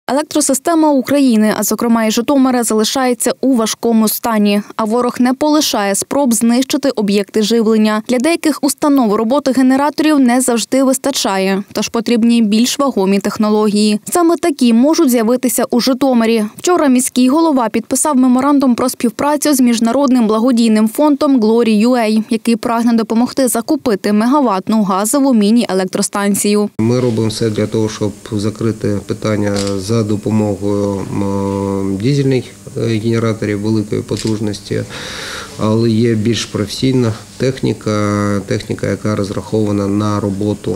Електросистема України, а зокрема і Житомира, залишається у важкому стані, а ворог не полишає спроб знищити об'єкти живлення. Для деяких установ роботи генераторів не завжди вистачає, тож потрібні більш вагомі технології. Саме такі можуть з'явитися у Житомирі. Вчора міський голова підписав меморандум про співпрацю з міжнародним благодійним фондом Glory.ua, який прагне допомогти закупити мегаватну газову міні-електростанцію. Ми робимо все для того, щоб закрити питання за допомогою дизельних генераторів великої потужності, але є більш професійна техніка, яка розрахована на роботу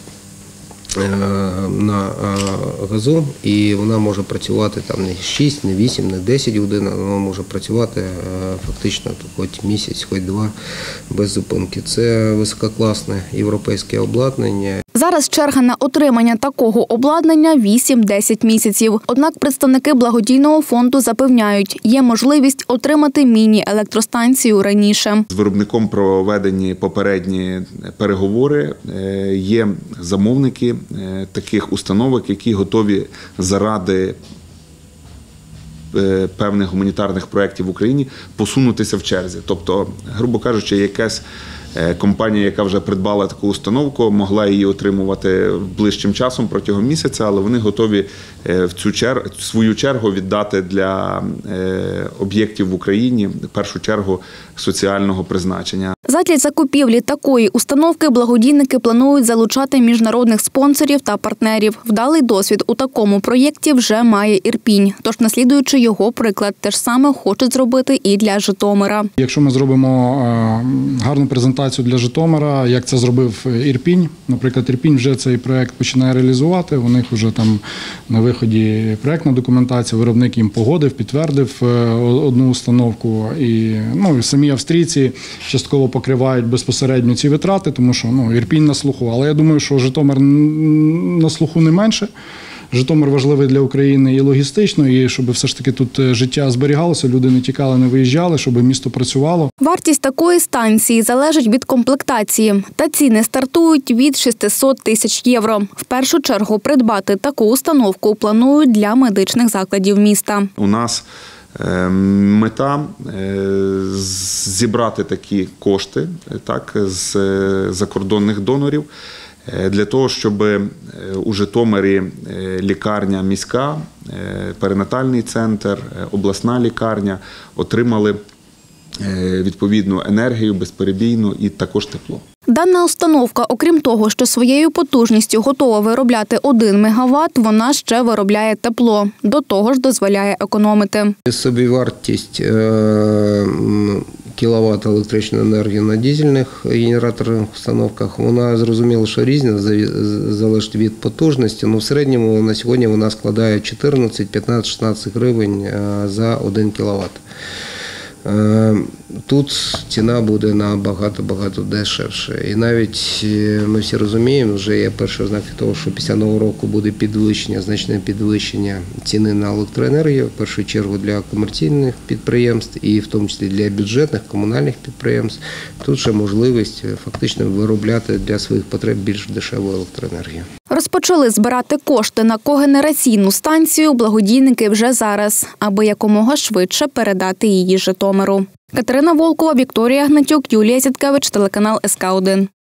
на газу, і вона може працювати там не 6, не 8, не 10 годин, вона може працювати фактично хоч місяць, хоч два без зупинки. Це висококласне європейське обладнання. Зараз черга на отримання такого обладнання 8-10 місяців. Однак представники благодійного фонду запевняють, є можливість отримати міні-електростанцію раніше. З виробником проведені попередні переговори. Є замовники таких установок, які готові заради певних гуманітарних проєктів в Україні посунутися в черзі. Тобто, грубо кажучи, якась компанія, яка вже придбала таку установку, могла її отримувати ближчим часом протягом місяця, але вони готові в свою чергу віддати для об'єктів в Україні, в першу чергу, соціального призначення. Задля закупівлі такої установки благодійники планують залучати міжнародних спонсорів та партнерів. Вдалий досвід у такому проєкті вже має Ірпінь. Тож, наслідуючи його приклад, те ж саме хочуть зробити і для Житомира. Якщо ми зробимо гарну презентацію для Житомира, як це зробив Ірпінь, наприклад, Ірпінь вже цей проєкт починає реалізувати, у них вже там на виході проєктна документація, виробник їм погодив, підтвердив одну установку. І самі австрійці частково покривають безпосередньо ці витрати, тому що Ірпінь на слуху. Але я думаю, що Житомир на слуху не менше. Житомир важливий для України і логістично, і щоб все ж таки тут життя зберігалося, люди не тікали, не виїжджали, щоб місто працювало. Вартість такої станції залежить від комплектації. Та ціни стартують від 600 тисяч євро. В першу чергу придбати таку установку планують для медичних закладів міста. У нас мета зібрати такі кошти з закордонних донорів для того, щоб у Житомирі лікарня міська, перинатальний центр, обласна лікарня отримали відповідну енергію безперебійну і також тепло. Дана установка, окрім того, що своєю потужністю готова виробляти 1 мегаватт, вона ще виробляє тепло. До того ж дозволяє економити. Собівартість кіловат електричної енергії на дизельних генераторних установках, вона зрозуміло, що різна, залежить від потужності. В середньому на сьогодні вона складає 14, 15, 16 гривень за 1 кіловат. Тут ціна буде набагато дешевше. І навіть ми всі розуміємо, вже є перший ознак того, що після Нового року буде значне підвищення ціни на електроенергію, в першу чергу для комерційних підприємств і в тому числі для бюджетних, комунальних підприємств. Тут ще можливість фактично виробляти для своїх потреб більш дешеву електроенергію. Розпочали збирати кошти на когенераційну станцію благодійники вже зараз, аби якомога швидше передати її Житомиру. Катерина Волкова, Вікторія Гнатюк, Юлія Зяткевич, телеканал СК1.